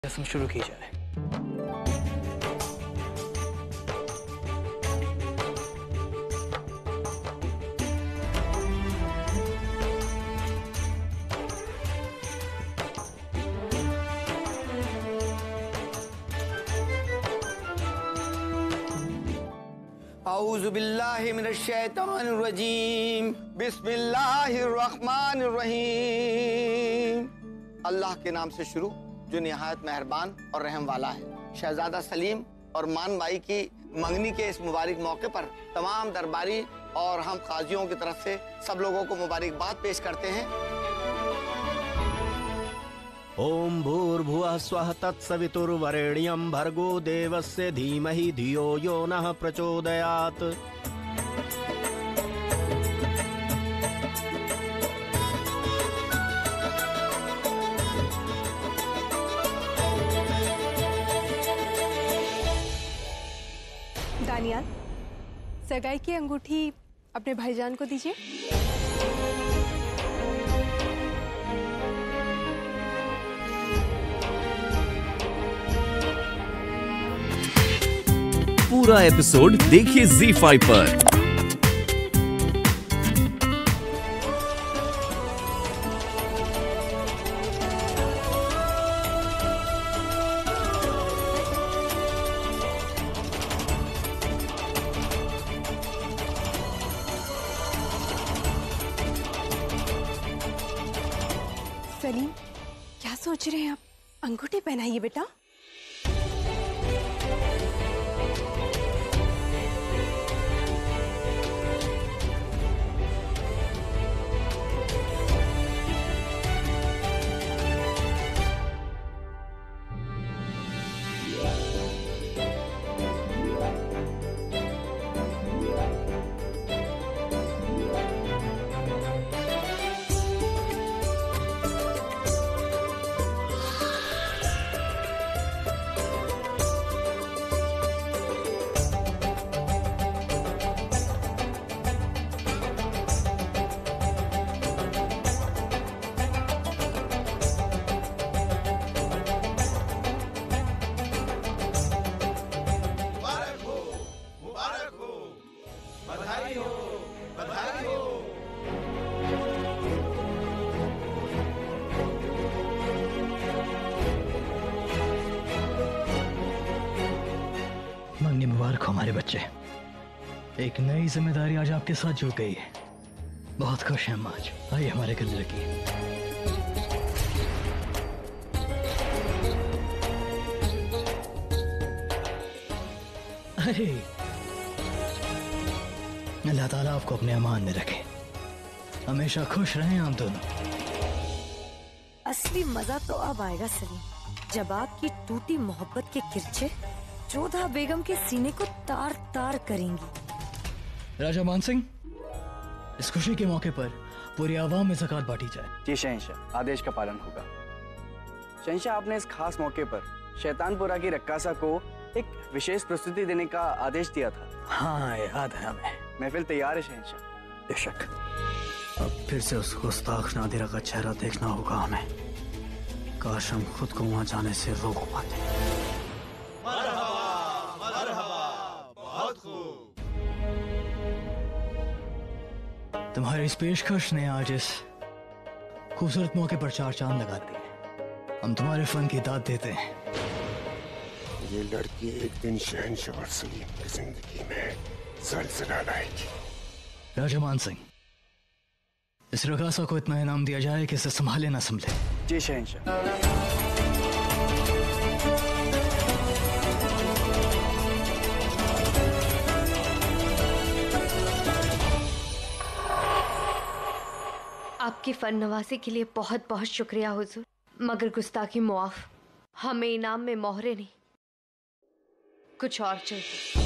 रस्म शुरू की जाए। औज़ु बिल्लाहि मिनश शैतानिर रजीम, बिस्मिल्लाहिर्रहमानिर रहीम। अल्लाह के नाम से शुरू जो निहायत मेहरबान और रहम वाला है। शहजादा सलीम और मान बाई की मंगनी के इस मुबारक मौके पर तमाम दरबारी और हम काजियों की तरफ से सब लोगों को मुबारकबाद पेश करते हैं। ओम भूर्भुवः स्वः तत्सवितुर्वरेण्यं भर्गो देवस्य धीमहि धियो यो नः प्रचोदयात्। दानियाल, सगाई की अंगूठी अपने भाईजान को दीजिए। पूरा एपिसोड देखिए ZEE5 पर। सलीम, क्या सोच रहे हैं आप? अंगूठी पहनाइए बेटा। मंगनी मुबारक हो हमारे बच्चे। एक नई जिम्मेदारी आज आपके साथ जुड़ गई है। बहुत खुश हैं हम आज। आइए हमारे गले लगिए। अरे अल्लाह ताला आपको अपने अमान में रखे। हमेशा खुश रहें आप दोनों। असली मजा तो अब आएगा सलीम, जब आपकी टूटी मोहब्बत के किरचे जोधा बेगम के सीने को तार तार करेंगी। राजा मान सिंह, इस खुशी के मौके पर पूरी आवाम में ज़कात बांटी जाए। जी शहंशाह, आदेश का पालन होगा। शहंशाह, आपने इस खास मौके पर शैतानपुरा की रक्कासा को एक विशेष प्रस्तुति देने का आदेश दिया था। हाँ, याद है हमें। महफिल तैयार है शहंशाह। बेशक। अब फिर से उस गुस्ताख नादिरा का चेहरा देखना होगा हमें। काश हम खुद को वहां जाने से रोक पाते। तुम्हारी इस पेशकश ने आज इस खूबसूरत मौके पर चार चांद लगा दिए। हम तुम्हारे फन की दाद देते हैं। ये लड़की एक दिन शहंशाह और सलीम की जिंदगी में ज़लज़ला लाएगी। राजा मान सिंह, इस रकासा को इतना इनाम दिया जाए कि इसे संभाले ना संभले। जी शहंशाह। आपकी फन नवाजी के लिए बहुत बहुत शुक्रिया हुजूर, मगर गुस्ताखी मुआफ। हमें इनाम में मोहरे नहीं, कुछ और चाहिए।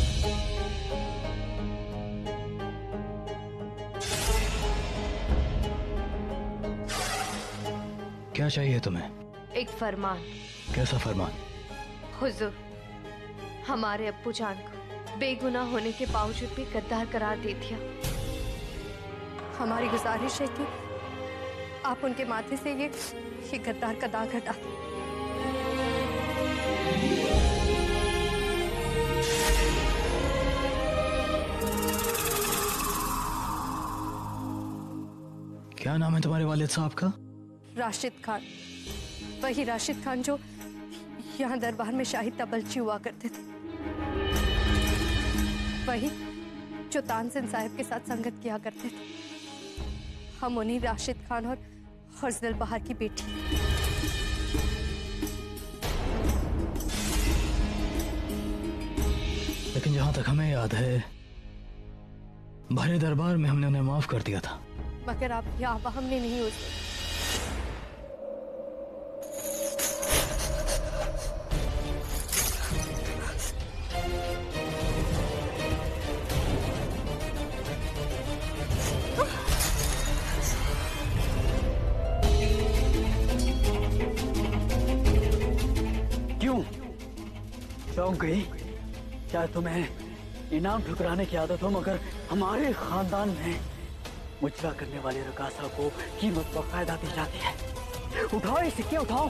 क्या चाहिए तुम्हें? एक फरमान। कैसा फरमान? हुजूर, हमारे अब्बू जान को बेगुनाह होने के बावजूद भी गद्दार करार दे दिया। हमारी गुजारिश है कि आप उनके माथे से ये गद्दार का दाग हटा दें। क्या नाम है तुम्हारे वालिद साहब का? राशिद खान। वही राशिद खान जो यहाँ दरबार में शाही तबलची हुआ करते थे, वही जो तानसेन साहब के साथ संगत किया करते थे। हम उन्हीं राशिद खान और फजल बहार की बेटी। लेकिन जहां तक हमें याद है, भरे दरबार में हमने उन्हें माफ कर दिया था। मगर आप यहाँ हमने नहीं हो सकते। क्यों चौंक गई? क्या तुम्हें इनाम ठुकराने की आदत हो? मगर हमारे खानदान में मुजरा करने वाले रकासा को कीमत बाकायदा दी जाती है। उठाओ ये सिक्के, उठाओ।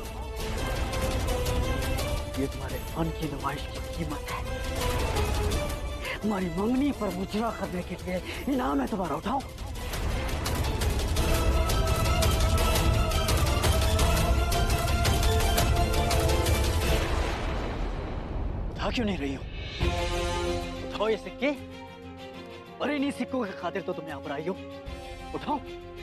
ये तुम्हारे फन की नुमाइश की कीमत है। हमारी मंगनी पर मुजरा करने के लिए इनाम है तुम्हारा, उठाओ। उठा क्यों नहीं रही हो? उठाओ ये सिक्के। और इन्हीं सिक्कों की खातिर तो तुम यहाँ पर आई हो। उठाओ।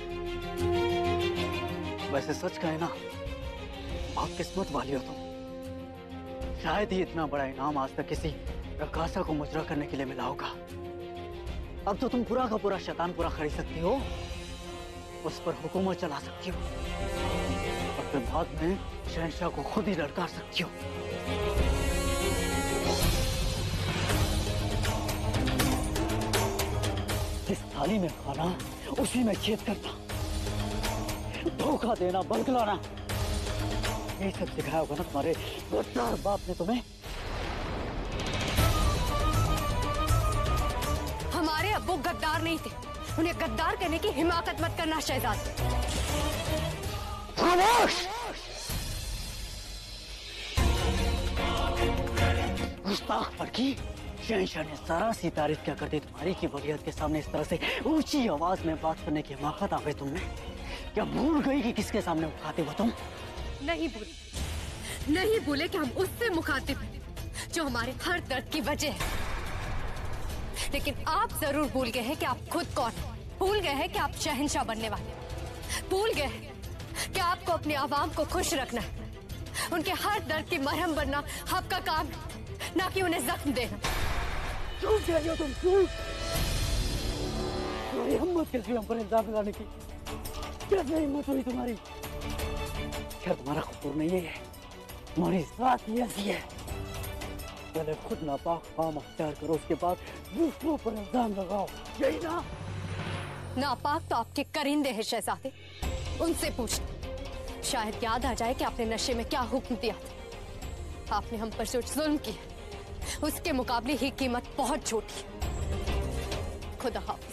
वैसे सच कहे ना, बहुत किस्मत वाली हो तुम। शायद ही इतना बड़ा इनाम आज तक किसी रकासा को मुजरा करने के लिए मिला होगा। अब तो तुम पूरा का पूरा शैतानपुरा खरीद सकती हो, उस पर हुकूमत चला सकती हो, और फिर बाद में शहंशाह को खुद ही लड़का सकती हो। जिस थाली में खाना उसी में छेद करना, धोखा देना, बरगलाना, यही सब सिखाया होगा ना तुम्हारे गद्दार बाप ने तुम्हें। हमारे अब्बू गद्दार नहीं थे, उन्हें गद्दार कहने की हिमाकत मत करना शहजाद। खामोश! गुस्ताख लड़की, शहंशाह ने सरासी तारीफ क्या करती तुम्हारी की वलीयत के सामने इस तरह से ऊंची आवाज में बात करने की हिमाकत आ गई तुमने? क्या भूल गई कि किसके सामने मुखातिब हो तुम? नहीं भूले, नहीं भूले कि हम उससे मुखातिब हैं जो हमारे हर दर्द की वजह है। लेकिन आप जरूर भूल गए हैं कि आप खुद कौन हैं। भूल गए हैं कि आप शहंशाह बनने वाले। भूल गए हैं कि आपको अपने आवाम को खुश रखना है। उनके हर दर्द की मरहम बनना आपका काम है, ना कि उन्हें जख्म देना। चूक गए हो तुम, चूक। तुम्हारी हिम्मत कैसी हम पर इल्जाम लगाने की? कैसे हिम्मत हुई तुम्हारी? खैर तुम्हारा कसूर नहीं है, तुम्हारी जात ही ऐसी है। पहले खुद नापाक काम अख्तियार करो, उसके बाद दूसरों पर इल्जाम लगाओ, यही ना? नापाक तो आपके करिंदे हैं शहजादे, उनसे पूछना। शायद याद आ जाए कि आपने नशे में क्या हुक्म दिया था। आपने हम पर जो जुल्म किया, उसके मुकाबले ही कीमत बहुत छोटी है। खुदा हाफिज।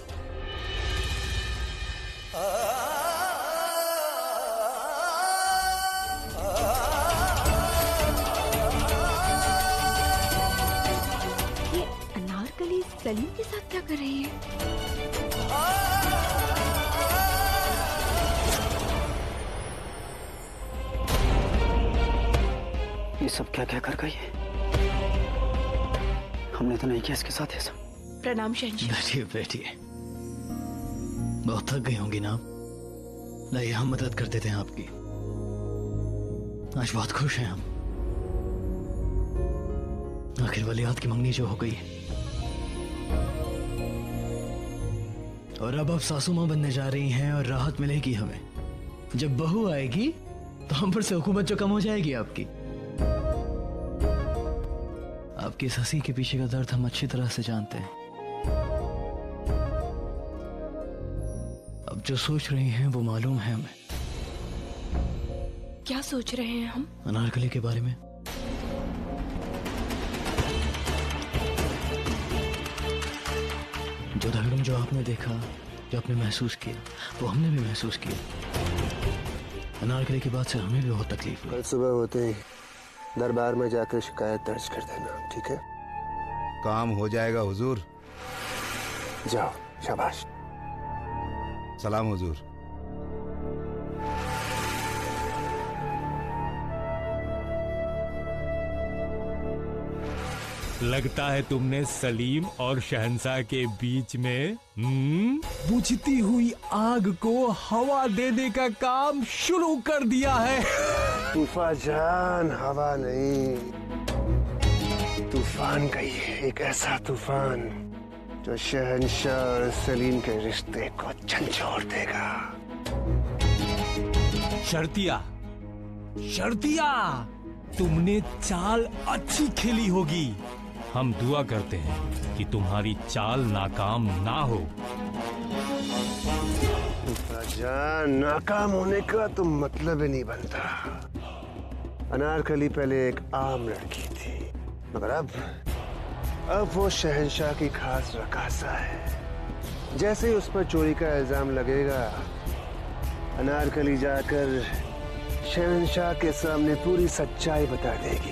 ये अनारकली सलीम के साथ क्या कर रही है? ये सब क्या क्या कर गई है? हमने तो नहीं किया इसके साथ ये सब। प्रणाम शहंशाह। बैठिए बैठिए, बहुत थक गई होंगी ना? लाइए हम मदद कर देते हैं आपकी। आज बहुत खुश हैं हम, आखिर वलीयात की मंगनी जो हो गई है, और अब आप सासू मां बनने जा रही हैं और राहत मिलेगी हमें। जब बहू आएगी तो हम पर से हुकूमत जो कम हो जाएगी आपकी। आपकी इस हंसी के पीछे का दर्द हम अच्छी तरह से जानते हैं। अब जो सोच रही हैं वो मालूम है हमें। क्या सोच रहे हैं हम? अनारकली के बारे में। जो धड़म जो आपने देखा, जो आपने महसूस किया, वो हमने भी महसूस किया। अनारकली की बात से हमें भी बहुत तकलीफ हुई। कल सुबह होते ही दरबार में जाकर शिकायत दर्ज कर देना, ठीक है? काम हो जाएगा हुजूर। जाओ, शाबाश। सलाम हुजूर। लगता है तुमने सलीम और शहंशाह के बीच में बुझती हुई आग को हवा देने का काम शुरू कर दिया है। तूफान जान, हवा नहीं, तूफान का ये एक ऐसा तूफान जो शहंशाह और सलीम के रिश्ते को झंझोड़ देगा। शर्तिया, शर्तिया, तुमने चाल अच्छी खेली होगी। हम दुआ करते हैं कि तुम्हारी चाल नाकाम ना हो। जान, नाकाम होने का तो मतलब ही नहीं बनता। अनारकली पहले एक आम लड़की थी, मगर अब वो शहंशाह की खास रकासा है। जैसे ही उस पर चोरी का इल्जाम लगेगा, अनारकली जाकर शहंशाह के सामने पूरी सच्चाई बता देगी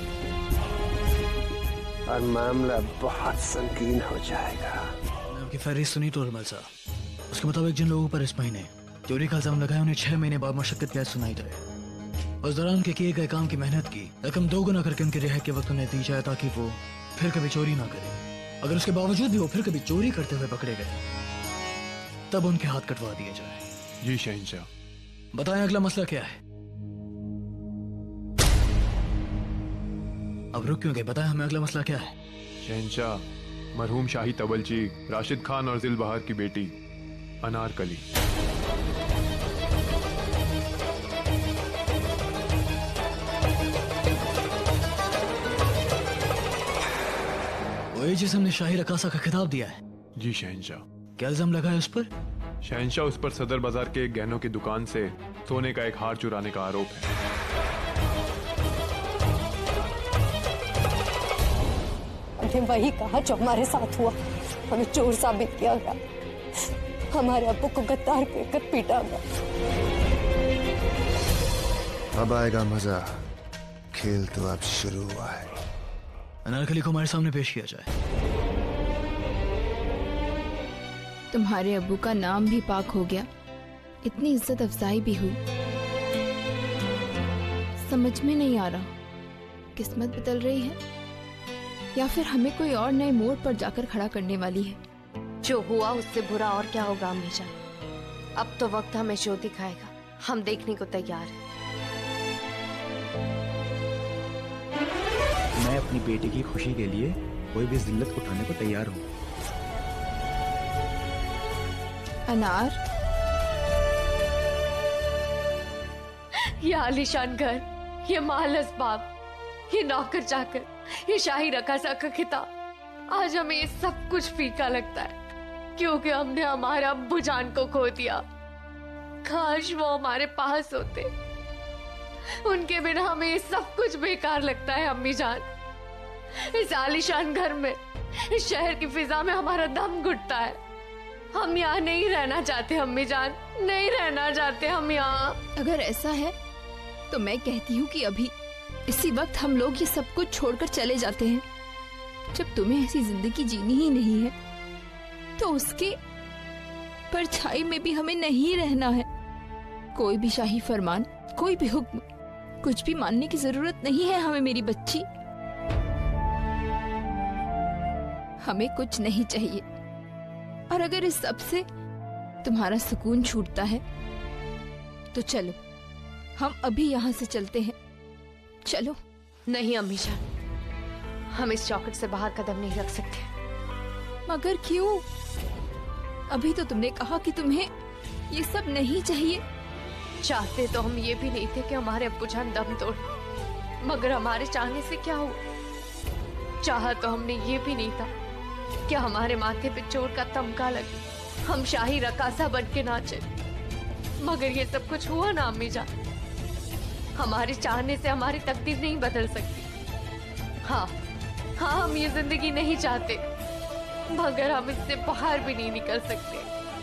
और मामला बहुत संकीर्ण हो जाएगा। आपकी फहरिस्त सुनी तो रमल साहब, उसके मुताबिक जिन लोगों पर इस महीने चोरी का इल्जाम लगाया उन्हें 6 महीने बाद मशक्कत की सुनाई जाए। उस दौरान के किए गए काम की मेहनत की रकम 2 गुना करके उनके रिहाई के वक्त उन्हें दी जाए ताकि वो फिर कभी चोरी ना करे। अगर उसके बावजूद भी वो फिर कभी चोरी करते हुए पकड़े गए तब उनके हाथ कटवा दिए जाए। जी शहंशाह। बताएं अगला मसला क्या है? अब रुक क्यों गए? बताएं हमें अगला मसला क्या है? शहंशाह, मरहूम शाही तवलची राशिद खान और जिल बहार की बेटी अनारकली। वही जिसे हमने शाही रकासा का खिताब दिया है। जी शहंशाह। क्या इल्जाम लगा है उस पर? शहंशाह, उस पर सदर बाजार के गहनों की दुकान से सोने का एक हार चुराने का आरोप है। हमने वही कहा जो हमारे साथ हुआ। हमें चोर साबित किया गया, हमारे अब्बू को गद्दार कहकर पीटा गया। अब आएगा मजा, खेल तो अब शुरू हुआ है। अनारकली को हमारे सामने पेश किया जाए। तुम्हारे अब्बू का नाम भी पाक हो गया, इतनी इज्जत अफजाई भी हुई। समझ में नहीं आ रहा, किस्मत बदल रही है या फिर हमें कोई और नए मोड़ पर जाकर खड़ा करने वाली है। जो हुआ उससे बुरा और क्या होगा अम्मी जान। अब तो वक्त हमें जो दिखाएगा, हम देखने को तैयार हैं। मैं अपनी बेटी की खुशी के लिए कोई भी जिल्लत उठाने को तैयार हूँ। अनार, ये आलीशान घर, ये महल असबाब, ये नौकर चाकर, ये शाही रकासा का खिताब, आज हमें ये सब कुछ फीका लगता है क्योंकि हमने हमारे अब्बू जान को खो दिया। काश वो हमारे पास होते, उनके बिना हमें ये सब कुछ बेकार लगता है अम्मी जान। इस आलीशान घर में, इस शहर की फिजा में हमारा दम घुटता है। हम यहाँ नहीं रहना चाहते अम्मी जान, नहीं रहना चाहते हम यहाँ। अगर ऐसा है तो मैं कहती हूँ कि अभी इसी वक्त हम लोग ये सब कुछ छोड़कर चले जाते हैं। जब तुम्हें ऐसी जिंदगी जीनी ही नहीं है तो उसके परछाई में भी हमें नहीं रहना है। कोई भी शाही फरमान, कोई भी हुक्म, कुछ भी मानने की जरूरत नहीं है हमें मेरी बच्ची। हमें कुछ नहीं चाहिए, और अगर इस सब से तुम्हारा सुकून छूटता है तो चलो हम अभी यहाँ से चलते हैं। चलो। नहीं अम्मी जान, हम इस चौखट से बाहर कदम नहीं रख सकते। मगर क्यों? अभी तो तुमने कहा कि तुम्हें ये सब नहीं चाहिए। चाहते तो हम ये भी नहीं थे कि हमारे अब्बू जान दम तोड़, मगर हमारे चाहने से क्या हुआ? चाहा तो हमने ये भी नहीं था कि हमारे माथे पे चोर का तमगा लगे, हम शाही रकासा बन के नाचे। मगर ये सब कुछ हुआ ना अम्मी जान। हमारे चाहने से हमारी तकदीर नहीं बदल सकती। हाँ, हम ये जिंदगी नहीं चाहते, मगर हम इससे बाहर भी नहीं निकल सकते।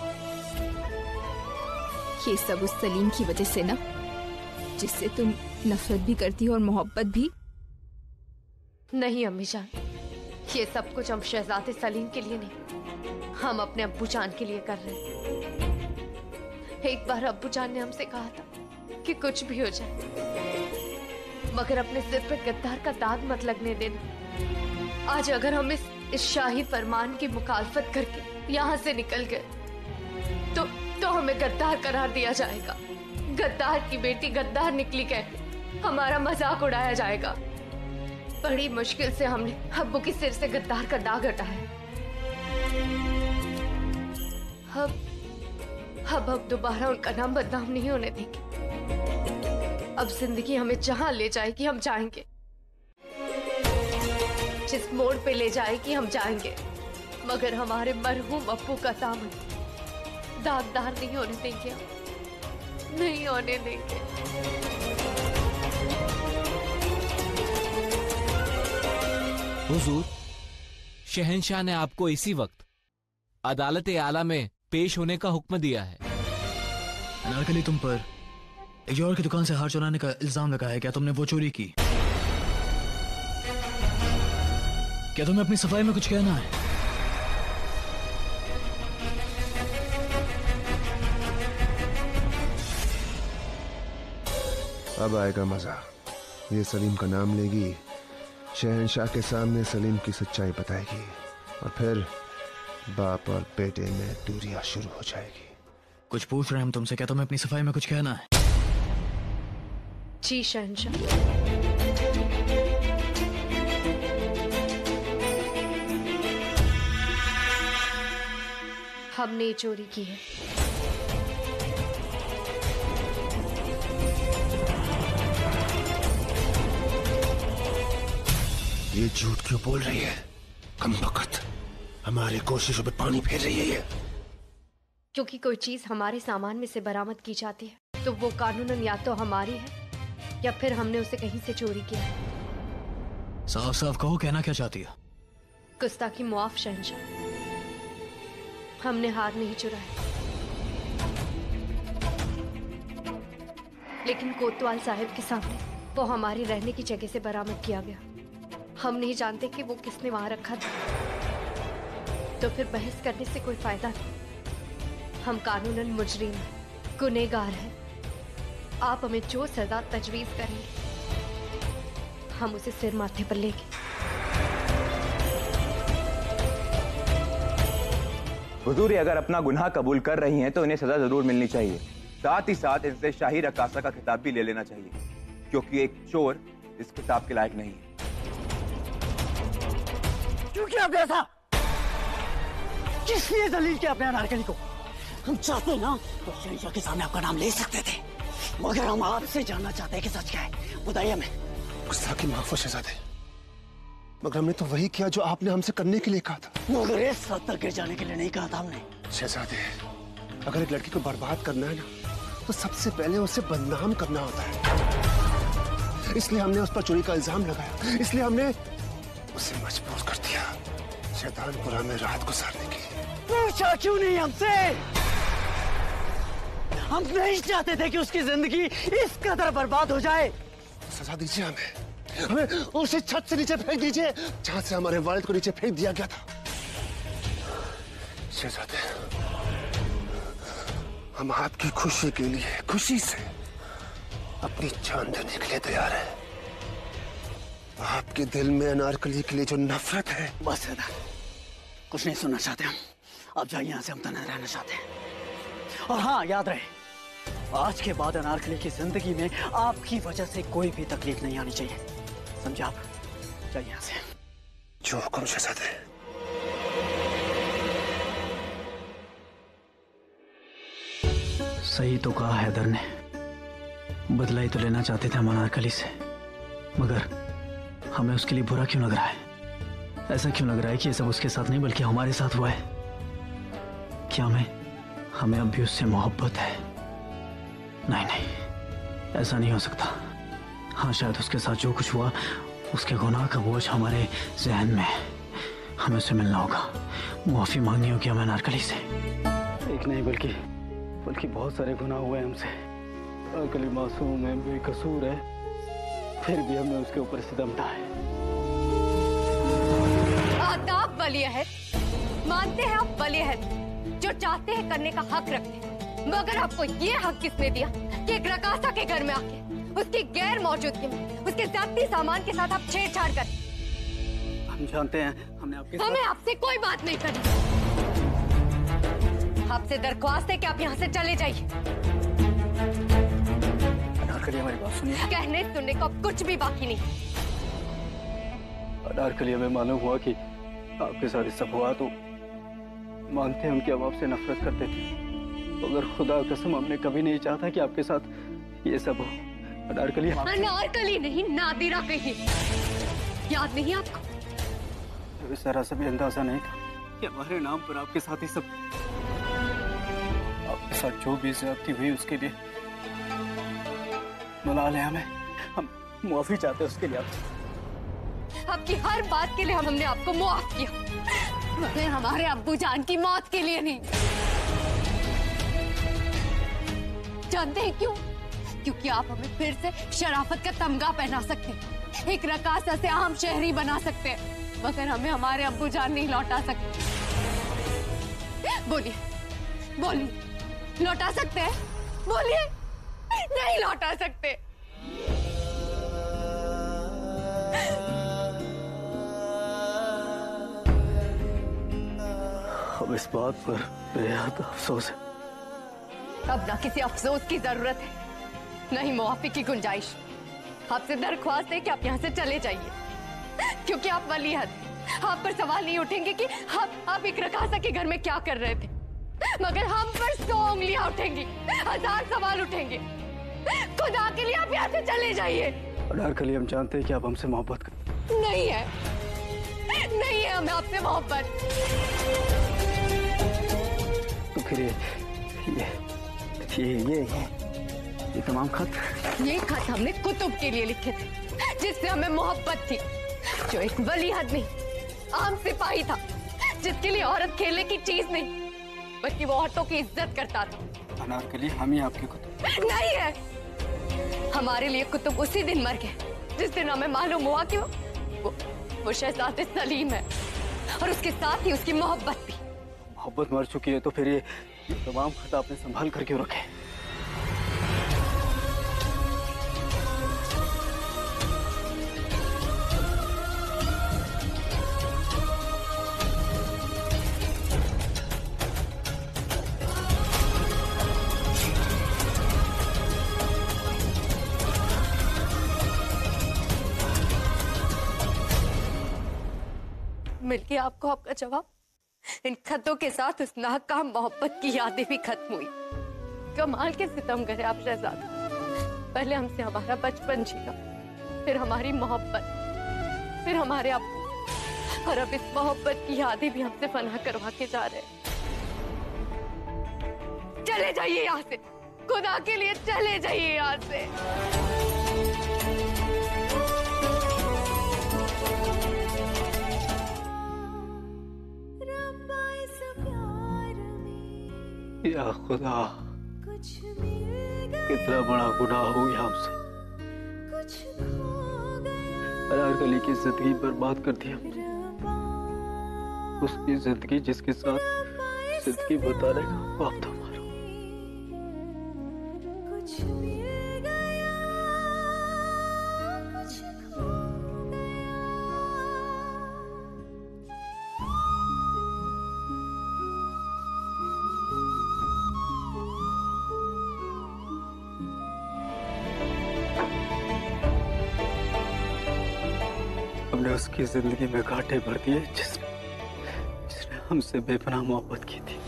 ये सब उस सलीम की वजह से ना, जिससे तुम नफरत भी करती हो और मोहब्बत भी। नहीं अम्मी जान, ये सब कुछ हम शहजादे सलीम के लिए नहीं, हम अपने अब्बू जान के लिए कर रहे हैं। एक बार अब्बू जान ने हमसे कहा था कि कुछ भी हो जाए, मगर अपने सिर पे गद्दार का दाग मत लगने देना। आज अगर हम इस शाही फरमान की मुखालफत करके यहाँ से निकल गए तो हमें गद्दार करार दिया जाएगा। गद्दार की बेटी गद्दार निकली कहकर हमारा मजाक उड़ाया जाएगा। बड़ी मुश्किल से हमने अब्बू की सिर से गद्दार का दाग हटाया। अब दोबारा उनका नाम बदनाम नहीं होने देंगे। अब जिंदगी हमें जहां ले जाएगी हम जाएंगे, जिस मोड़ पे ले जाएगी हम जाएंगे, मगर हमारे मरहूम अब्बू का दामन दागदार नहीं होने देंगे, हम नहीं होने देंगे। हुजूर, शहंशाह ने आपको इसी वक्त अदालत आला में पेश होने का हुक्म दिया है। अनारकली, तुम पर एक जौहर की दुकान से हार चुराने का इल्जाम लगाया। क्या तुमने वो चोरी की? क्या तुम्हें अपनी सफाई में कुछ कहना है? अब आएगा मजा। ये सलीम का नाम लेगी, शहंशाह के सामने सलीम की सच्चाई बताएगी, और फिर बाप और बेटे में दूरियां शुरू हो जाएगी। कुछ पूछ रहे हैं हम तुमसे, क्या तुम्हें अपनी सफाई में कुछ कहना है? जी शहंशाह। हमने ये चोरी की है। ये झूठ क्यों बोल रही है? कमबख्त, हमारी कोशिशों पे पानी फेर रही है ये। क्योंकि कोई चीज हमारे सामान में से बरामद की जाती है तो वो कानूनन या तो हमारी है या फिर हमने उसे कहीं से चोरी किया है। साफ साफ कहो, कहना क्या चाहती है? गुस्ताखी मुआफ शहंशाह, हमने हार नहीं चुराया, लेकिन कोतवाल साहब के सामने वो हमारी रहने की जगह से बरामद किया गया। हम नहीं जानते कि वो किसने वहां रखा था, तो फिर बहस करने से कोई फायदा नहीं। हम कानूनन मुजरिम हैं, गुनहगार हैं। आप हमें जो सजा तजवीज करेंगे हम उसे सिर माथे पर लेंगे। हुजूर, अगर अपना गुनाह कबूल कर रही हैं तो इन्हें सजा जरूर मिलनी चाहिए। साथ ही साथ इनसे शाही रकासा का खिताब भी ले लेना चाहिए, क्योंकि एक चोर इस खिताब के लायक नहीं है। क्यों किया आपने ऐसा? किस लिए जलील किया आपने अनारकली को? हम चाहते ना तो शहंशाह के सामने आपका नाम ले सकते थे, मगर हम आपसे जानना चाहते हैं कि सच क्या है। बताइए हमें। गुस्ताखी माफ शहजादे, मगर हमने तो वही किया जो आपने हमसे करने के लिए कहा था। मगर इस हद तक गिर जाने के लिए नहीं कहा था हमने। शहजादे, अगर एक लड़की को बर्बाद करना है ना, तो सबसे पहले उसे बदनाम करना होता है। इसलिए हमने उस पर चोरी का इल्जाम लगाया, इसलिए हमने उसे मजबूर कर दिया शैतानपुरा में रात गुजारने के लिए। पूछा क्यों नहीं हमसे? हम नहीं चाहते थे कि उसकी जिंदगी इस कदर बर्बाद हो जाए। सजा दीजिए हमें उसे छत से नीचे फेंक दीजिए जहां से हमारे वालिद को नीचे फेंक दिया गया था। शहजादे, हम आपकी खुशी के लिए, खुशी से अपनी जान देने के लिए तैयार हैं। आपके दिल में अनारकली के लिए जो नफरत है, बस है, कुछ नहीं सुनना चाहते हम। अब जाइए यहाँ से, हम तन्हा रहना चाहते हैं। और हाँ, याद रहे, आज के बाद अनारकली की जिंदगी में आपकी वजह से कोई भी तकलीफ नहीं आनी चाहिए, समझे आप? जाइए यहाँ से। जो हुक्म शहजादे। सही तो कहा हैदर ने, बदला ही तो लेना चाहते थे हम अनारकली से, मगर हमें उसके लिए बुरा क्यों लग रहा है? ऐसा क्यों लग रहा है कि ये सब उसके साथ नहीं बल्कि हमारे साथ हुआ है? क्या हमें अब भी उससे मोहब्बत है? नहीं नहीं, ऐसा नहीं हो सकता। हाँ, शायद उसके साथ जो कुछ हुआ, उसके गुनाह का बोझ हमारे जहन में है। हमें उससे मिलना होगा, मुआफी मांगनी होगी हमें अनारकली से। एक नहीं बल्कि बहुत सारे गुनाह हुए हमसे। अनारकली मासूम है, बेकसूर है, फिर भी हमने उसके ऊपर सितम ढाए। आदाब वली अहद, मानते हैं आप वली अहद, जो चाहते हैं करने का हक रखते हैं, मगर आपको ये हक किसने दिया कि एक रकासा के घर में आके उसकी गैर मौजूदगी में उसके ज़ाती सामान के साथ आप छेड़छाड़ कर? हम जानते हैं हमने आपके साथ... हमें आपसे कोई बात नहीं करनी। आपसे दरख्वास्त है कि आप यहाँ से चले जाइए। अनारकली हमारी बात सुनिए। कहने सुनने को अब कुछ भी बाकी नहीं। अनारकली हमें मालूम हुआ कि आपके साथ ये सब हुआ तो मानते हैं उनकी हम आपसे नफरत करते थे, मगर खुदा कसम हमने कभी नहीं चाहा था कि आपके साथ ये सब हो। अनारकली अनारकली नहीं, नादिरा कही। याद नहीं आपको? जरा सा भी अंदाजा नहीं था कि हमारे नाम पर आपके साथ ही सब, आपके साथ जो भी ज्यादती हुई उसके लिए बुला ले हमें, हम मुआफी चाहते हैं उसके लिए। आपकी हर बात के लिए हमने आपको मुआफ किया, मगर हमारे अब्बू जान की मौत के लिए नहीं। जानते हैं क्यों? क्योंकि आप हमें फिर से शराफत का तमगा पहना सकते हैं, एक रकासा से आम शहरी बना सकते हैं, मगर हमें हमारे अब्बू जान नहीं लौटा सकते। बोलिए बोलिए, लौटा सकते हैं? बोलिए। नहीं लौटा सकते। अब इस बात पर बेहद अफसोस है। अब ना किसी अफसोस की जरूरत है, नहीं मुआफी की गुंजाइश। आपसे दरख्वास्त है कि आप यहाँ से चले जाइए, क्योंकि आप वलीअहद हैं। आप पर सवाल नहीं उठेंगे कि आप एक रकासा के घर में क्या कर रहे थे, मगर हम पर 100 उंगलियां उठेंगी, 1000 सवाल उठेंगे। खुदा के लिए आप यहाँ से चले जाइए। अनारकली हम जानते हैं कि आप हमसे मोहब्बत करते। नहीं है, नहीं है हमें आपसे मोहब्बत। तो फिर ये तमाम खत, ये खत हमने कुतुब के लिए लिखे थे, जिससे हमें मोहब्बत थी, जो एक वलीअहद नहीं, आम सिपाही था, जिसके लिए औरत खेलने की चीज नहीं, बल्कि वो औरतों की इज्जत करता था। अनारकली हम ही आपके कुतुब नहीं है। हमारे लिए कुतुब उसी दिन मर गए जिस दिन हमें मालूम हुआ कि वो शहजादे सलीम है, और उसके साथ ही उसकी मोहब्बत भी। मोहब्बत मर चुकी है तो फिर ये तमाम खत आपने संभाल कर क्यों रखे? मिल गया आपको आपका जवाब। इन खतों के साथ उस नाकाम मोहब्बत की यादें भी खत्म हुई। कमाल के सितम करे आप शहजादा। पहले हमसे हमारा बचपन छीना, फिर हमारी मोहब्बत, फिर हमारे अब्बू, और अब इस मोहब्बत की यादें भी हमसे फना करवा के जा रहे हैं। चले जाइए यहाँ से, खुदा के लिए चले जाइए यहाँ से। या खुदा, कितना बड़ा गुनाह हो गया हमसे। अनारकली की जिंदगी बर्बाद कर दी हमने, उसकी जिंदगी जिसके साथ जिंदगी बताने का बाप था हमारा। हमने उसकी जिंदगी में कांटे भर दिए जिसने हमसे बेपनाह मोहब्बत की थी।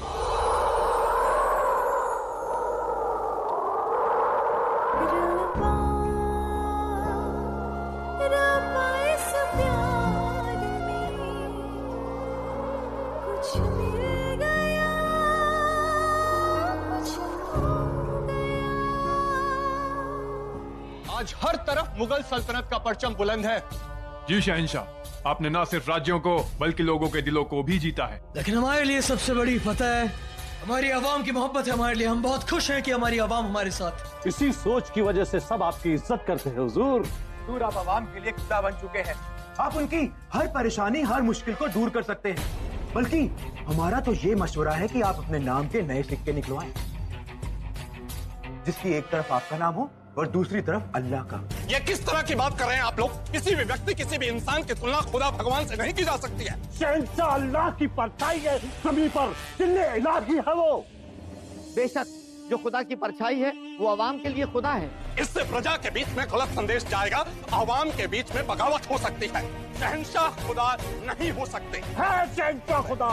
आज हर तरफ मुगल सल्तनत का परचम बुलंद है। जी शहंशाह, आपने ना सिर्फ राज्यों को बल्कि लोगों के दिलों को भी जीता है। लेकिन हमारे लिए सबसे बड़ी फतह है हमारी आवाम की मोहब्बत है हमारे लिए। हम बहुत खुश हैं कि हमारी आवाम हमारे साथ। इसी सोच की वजह से सब आपकी इज्जत करते हैं हुजूर। हुजूर, आप आवाम के लिए खुदा बन चुके हैं। आप उनकी हर परेशानी, हर मुश्किल को दूर कर सकते हैं। बल्कि हमारा तो ये मशवरा है कि आप अपने नाम के नए सिक्के निकलवाएं, जिसकी एक तरफ आपका नाम हो और दूसरी तरफ अल्लाह का। ये किस तरह की बात कर रहे हैं आप लोग? किसी भी व्यक्ति, किसी भी इंसान की तुलना खुदा भगवान से नहीं की जा सकती है। शहंशाह अल्लाह की परछाई है जमीन पर, जिन्ने इलाही है वो। बेशक जो खुदा की परछाई है वो अवाम के लिए खुदा है। इससे प्रजा के बीच में गलत संदेश जाएगा, अवाम के बीच में बगावत हो सकती है। शहंशाह खुदा नहीं हो सकते। है शहंशाह खुदा।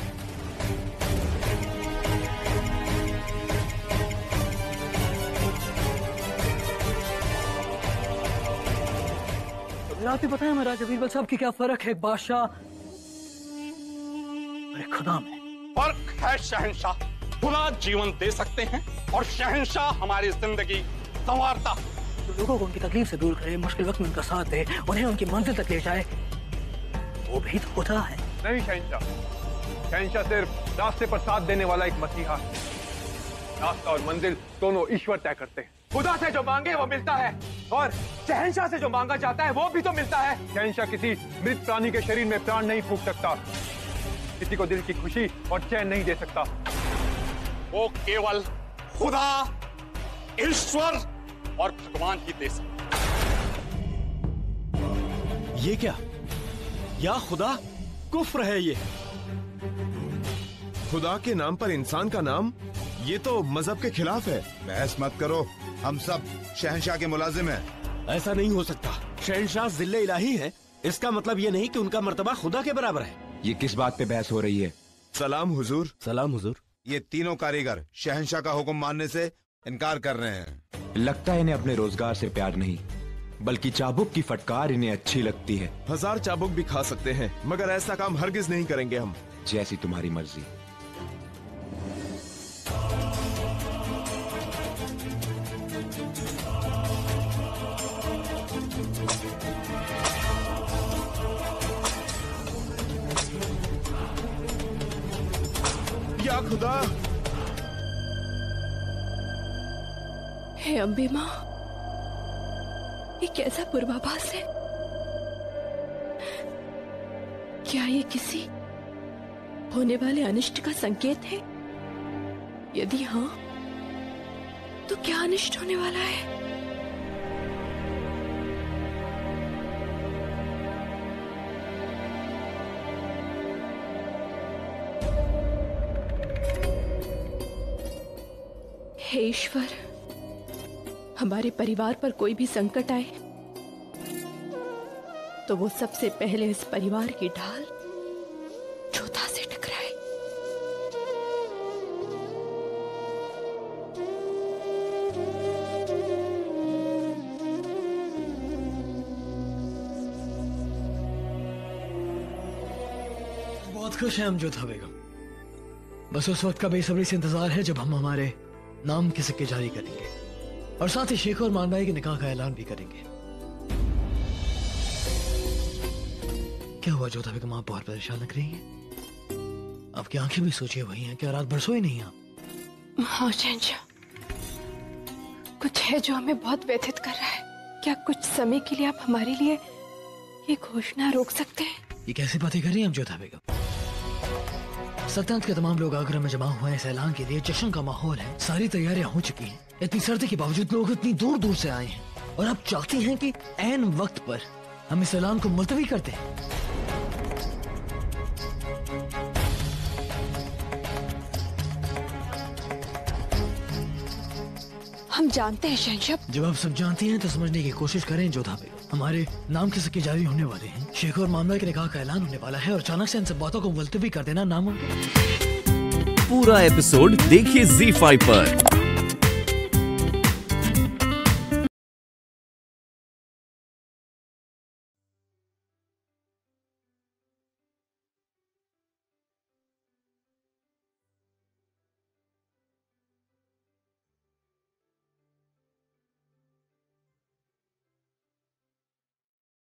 रात में बताया महाराजा बीरबल साहब की क्या फर्क है बादशाह अरे खुदा में? फर्क है शहंशाह। खुदा जीवन दे सकते हैं और शहंशाह हमारी जिंदगी संवारता। जो लोगों को उनकी तकलीफ से दूर करे, मुश्किल वक्त में उनका साथ दे, उन्हें उनकी मंजिल तक ले जाए, वो भी तो खुदा है। नहीं शहंशाह, शहंशाह सिर्फ रास्ते पर साथ देने वाला एक मसीहा है। रास्ता और मंजिल दोनों ईश्वर तय करते हैं। खुदा से जो मांगे वो मिलता है और शहंशाह से जो मांगा जाता है वो भी तो मिलता है। शहंशाह किसी मृत प्राणी के शरीर में प्राण नहीं फूंक सकता, किसी को दिल की खुशी और चैन नहीं दे सकता। वो केवल खुदा, ईश्वर और भगवान ही दे सकते। ये क्या? या खुदा कुफ्र है ये। खुदा के नाम पर इंसान का नाम, ये तो मजहब के खिलाफ है। बहस मत करो, हम सब शहंशाह के मुलाजिम हैं। ऐसा नहीं हो सकता। शहंशाह जिल्ले इलाही है, इसका मतलब ये नहीं कि उनका मर्तबा खुदा के बराबर है। ये किस बात पे बहस हो रही है? सलाम हुजूर। सलाम हुजूर। ये तीनों कारीगर शहंशाह का हुक्म मानने से इनकार कर रहे हैं। लगता है इन्हें अपने रोजगार से प्यार नहीं, बल्कि चाबुक की फटकार इन्हें अच्छी लगती है। 1000 चाबुक भी खा सकते हैं, मगर ऐसा काम हरगिज नहीं करेंगे हम। जैसी तुम्हारी मर्जी। या खुदा। हे अम्बे माँ, ये कैसा पूर्वाभास है? क्या ये किसी होने वाले अनिष्ट का संकेत है? यदि हाँ, तो क्या अनिष्ट होने वाला है? हे ईश्वर, हमारे परिवार पर कोई भी संकट आए तो वो सबसे पहले इस परिवार की ढाल जोधा से टकराए। बहुत खुश हैं हम जोधा बेगम। बस उस वक्त का बेसब्री से इंतजार है जब हम हमारे नाम के सिक्के जारी करेंगे और साथ ही शेख और मानभाई के निकाह का ऐलान भी करेंगे। क्या हुआ जोधा बेगम, आप बहुत परेशान लग रही हैं? आपकी आंखें भी सोची हुई हैं, क्या रात भर सोई नहीं आप? हाँ शहंशाह, कुछ है जो हमें बहुत व्यथित कर रहा है। क्या कुछ समय के लिए आप हमारे लिए ये घोषणा रोक सकते हैं? ये कैसी बातें कर रही हैं आप जोधा बेगम? सल्तनत के तमाम लोग आगरा में जमा हुए हैं इस ऐलान के लिए। जश्न का माहौल है, सारी तैयारियां हो चुकी हैं। इतनी सर्दी के बावजूद लोग इतनी दूर दूर से आए हैं और आप चाहती हैं कि ऐन वक्त पर हम इस ऐलान को मुलतवी कर दें। हम जानते हैं शहंशाह। जब आप सब जानती हैं तो समझने की कोशिश करें जोधा बेगम। हमारे नाम के सिक्के जारी होने वाले हैं, शेख और मामला के निकाह का ऐलान होने वाला है और अचानक से इन सब बातों को मुलतवी कर देना नामुमकिन। पूरा एपिसोड देखिए ZEE5 पर।